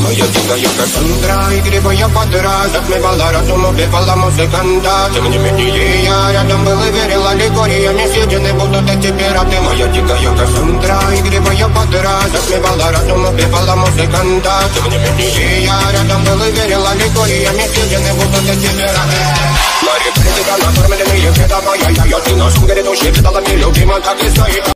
моя дикая Косандра, игривая подра, затмевала разум, убивала музыканта. Тем не менее я рядом был и верил аллегориями, съедены будут эти пираты. Моя дикая Косандра, игривая подра, затмевала разум, убивала музыканта. Тем не менее я рядом был и верил аллегориями, съедены будут эти пираты. Мои предки накормленные, это моя я, ты наш грядущий, предала мне любима, так и стоит.